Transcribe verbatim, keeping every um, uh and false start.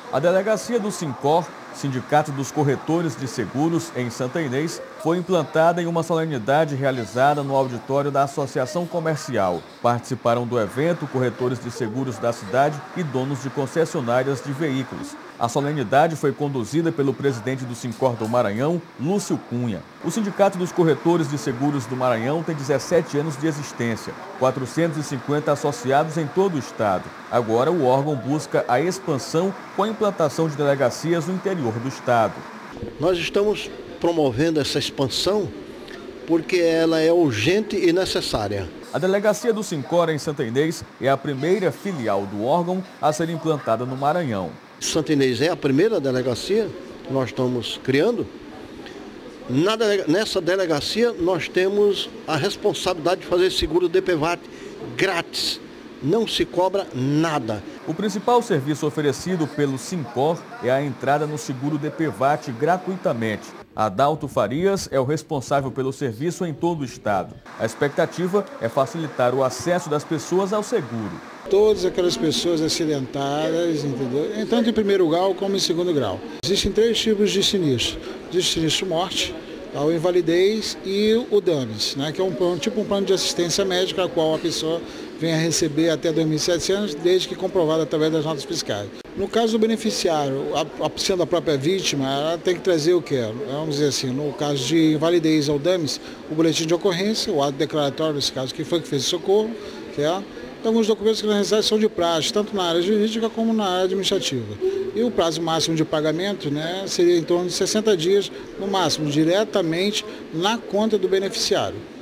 A delegacia do Sincor, Sindicato dos Corretores de Seguros, em Santa Inês, foi implantada em uma solenidade realizada no auditório da Associação Comercial. Participaram do evento corretores de seguros da cidade e donos de concessionárias de veículos. A solenidade foi conduzida pelo presidente do Sincor do Maranhão, Lúcio Cunha. O Sindicato dos Corretores de Seguros do Maranhão tem dezessete anos de existência, quatrocentos e cinquenta associados em todo o estado. Agora, o órgão busca a expansão com a implantação de delegacias no interior do estado. Nós estamos promovendo essa expansão porque ela é urgente e necessária. A delegacia do Sincor em Santa Inês é a primeira filial do órgão a ser implantada no Maranhão. Santa Inês é a primeira delegacia que nós estamos criando. Na delega... Nessa delegacia nós temos a responsabilidade de fazer seguro D P V A T grátis. Não se cobra nada. O principal serviço oferecido pelo Sincor é a entrada no seguro D P V A T gratuitamente. Adalto Farias é o responsável pelo serviço em todo o estado. A expectativa é facilitar o acesso das pessoas ao seguro. Todas aquelas pessoas acidentadas, entendeu? Tanto em primeiro grau como em segundo grau. Existem três tipos de sinistro. Existe o sinistro morte, a invalidez e o danos, né? Que é um plano, tipo um plano de assistência médica, a qual a pessoa vem a receber até dois mil e setecentos, desde que comprovado através das notas fiscais. No caso do beneficiário, a, a, sendo a própria vítima, ela tem que trazer o quê? Vamos dizer assim, no caso de invalidez ou danos, o boletim de ocorrência, o ato declaratório, nesse caso, que foi que fez o socorro, que é, então, alguns documentos que na realidade são de praxe, tanto na área jurídica como na área administrativa. E o prazo máximo de pagamento, né, seria em torno de sessenta dias, no máximo, diretamente na conta do beneficiário.